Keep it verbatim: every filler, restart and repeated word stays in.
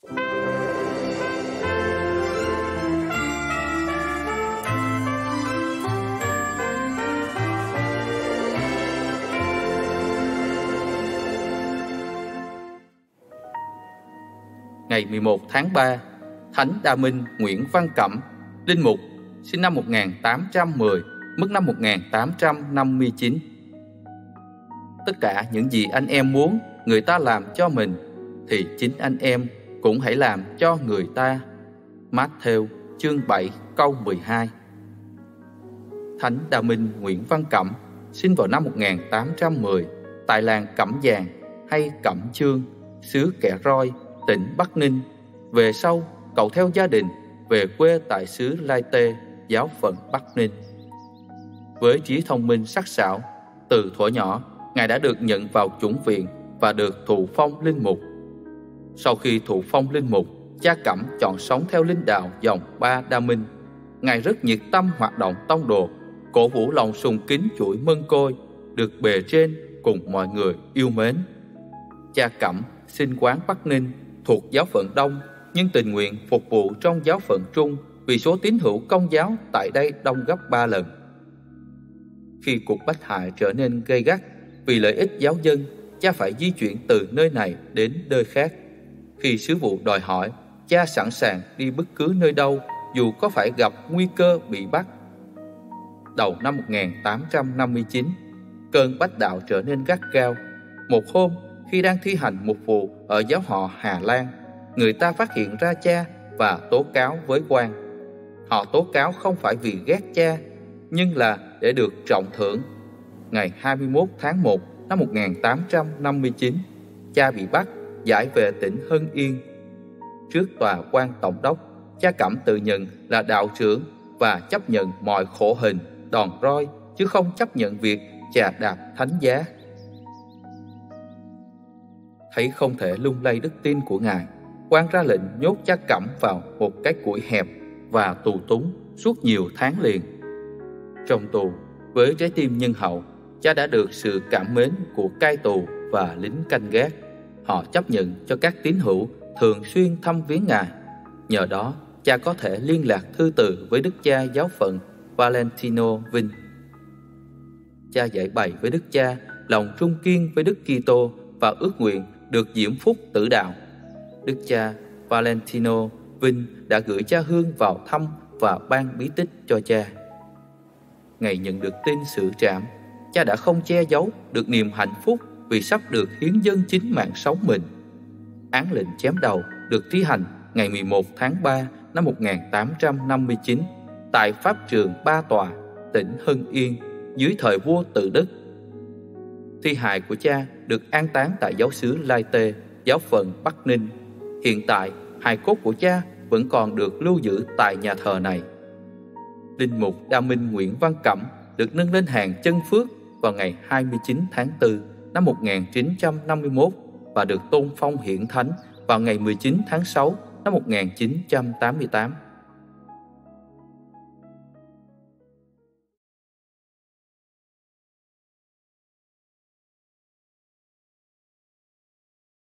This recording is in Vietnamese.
Ngày mười một tháng ba, Thánh Đa Minh Nguyễn Văn Cẩm, linh mục, sinh năm một nghìn tám trăm mười, mất năm một nghìn tám trăm năm mươi chín. Tất cả những gì anh em muốn người ta làm cho mình, thì chính anh em cũng hãy làm cho người ta. Mát-thêu chương bảy câu mười hai. Thánh Đa Minh Nguyễn Văn Cẩm sinh vào năm một nghìn tám trăm mười tại làng Cẩm Giàng hay Cẩm Chương, xứ Kẻ Roi, tỉnh Bắc Ninh. Về sau, cậu theo gia đình về quê tại xứ Lai Tê, giáo phận Bắc Ninh. Với trí thông minh sắc sảo, từ thuở nhỏ, Ngài đã được nhận vào chủng viện và được thụ phong linh mục. Sau khi thụ phong linh mục, cha Cẩm chọn sống theo linh đạo dòng Ba Đa Minh. Ngài rất nhiệt tâm hoạt động tông đồ, cổ vũ lòng sùng kính chuỗi Mân Côi, được bề trên cùng mọi người yêu mến. Cha Cẩm sinh quán Bắc Ninh, thuộc giáo phận Đông, nhưng tình nguyện phục vụ trong giáo phận Trung vì số tín hữu Công giáo tại đây đông gấp ba lần. Khi cuộc bách hại trở nên gay gắt vì lợi ích giáo dân, cha phải di chuyển từ nơi này đến nơi khác. Khi sứ vụ đòi hỏi, cha sẵn sàng đi bất cứ nơi đâu, dù có phải gặp nguy cơ bị bắt. Đầu năm một nghìn tám trăm năm mươi chín, cơn bách đạo trở nên gắt gao. Một hôm, khi đang thi hành một vụ ở giáo họ Hà Lan, người ta phát hiện ra cha và tố cáo với quan. Họ tố cáo không phải vì ghét cha, nhưng là để được trọng thưởng. Ngày hai mươi mốt tháng một năm một nghìn tám trăm năm mươi chín, cha bị bắt, giải về tỉnh Hưng Yên. Trước tòa quan tổng đốc, cha Cẩm tự nhận là đạo trưởng và chấp nhận mọi khổ hình, đòn roi, chứ không chấp nhận việc chà đạp thánh giá. Thấy không thể lung lay đức tin của Ngài, quan ra lệnh nhốt cha Cẩm vào một cái củi hẹp và tù túng suốt nhiều tháng liền. Trong tù, với trái tim nhân hậu, cha đã được sự cảm mến của cai tù và lính canh gác. Họ chấp nhận cho các tín hữu thường xuyên thăm viếng Ngài. Nhờ đó, cha có thể liên lạc thư từ với đức cha giáo phận Valentino Vinh. Cha giải bày với đức cha lòng trung kiên với Đức Kitô và ước nguyện được diễm phúc tử đạo. Đức cha Valentino Vinh đã gửi cha Hương vào thăm và ban bí tích cho cha. Ngày nhận được tin xử trảm, cha đã không che giấu được niềm hạnh phúc vì sắp được hiến dâng chính mạng sống mình. Án lệnh chém đầu được thi hành ngày mười một tháng ba năm một nghìn tám trăm năm mươi chín tại pháp trường Ba Tòa, tỉnh Hưng Yên, dưới thời vua Tự Đức. Thi hài của cha được an táng tại giáo xứ Lai Tê, giáo phận Bắc Ninh. Hiện tại, hài cốt của cha vẫn còn được lưu giữ tại nhà thờ này. Linh mục Đa Minh Nguyễn Văn Cẩm được nâng lên hàng chân phước vào ngày hai mươi chín tháng tư năm một nghìn chín trăm năm mươi mốt và được tôn phong hiển thánh vào ngày mười chín tháng sáu năm một nghìn chín trăm tám mươi tám.